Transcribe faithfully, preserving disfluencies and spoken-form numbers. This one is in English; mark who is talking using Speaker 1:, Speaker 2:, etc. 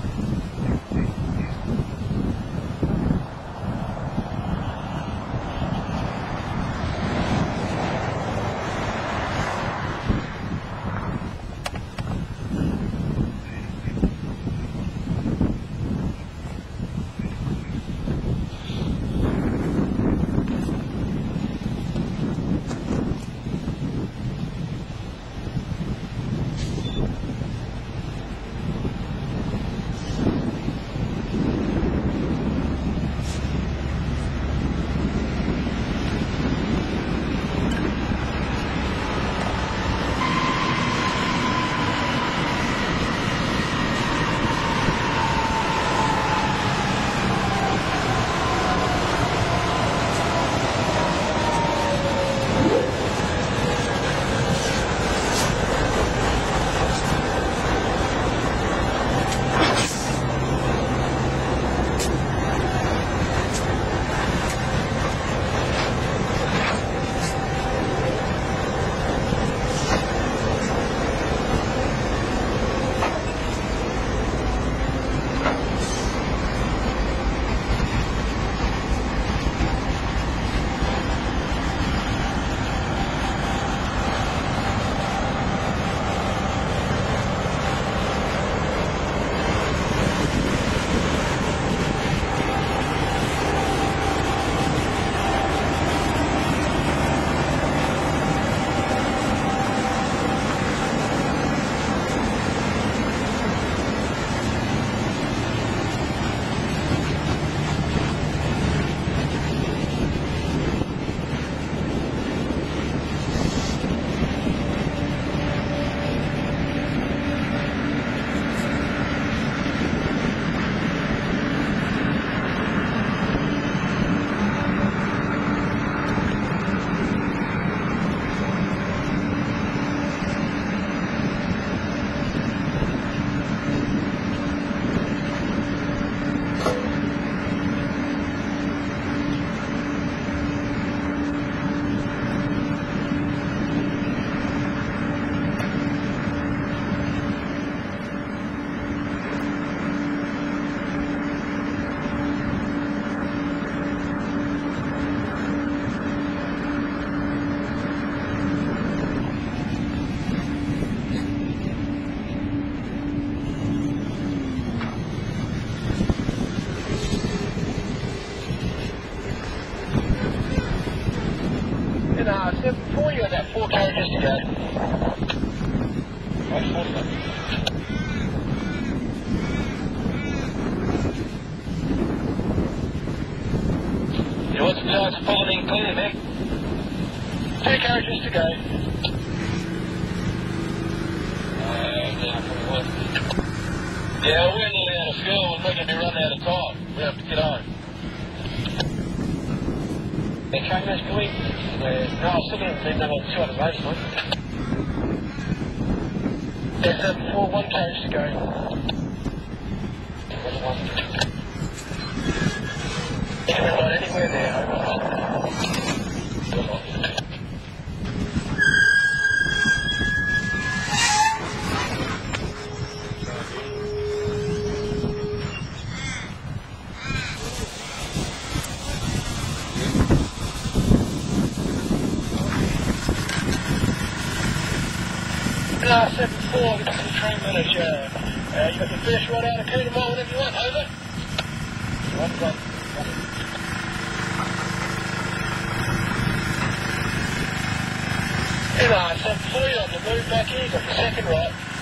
Speaker 1: Before you had that four carriages to go. Yeah, what's the chance of pulling in clear, Nick? Two carriages to go. Uh, yeah, we're nearly out of fuel and we're going to be running out of time. We have to get home. The train is going. Uh, no, I'm still going to need another two hundred metres, mate. There's seven four, one carriage to go. One. If we're not anywhere there, over. Uh, seven four, this is the train manager. Uh, you got the first ride out of Coonamia whenever you want, over. One, one, one. And uh, seven four, you're on the move back here, you got the second right.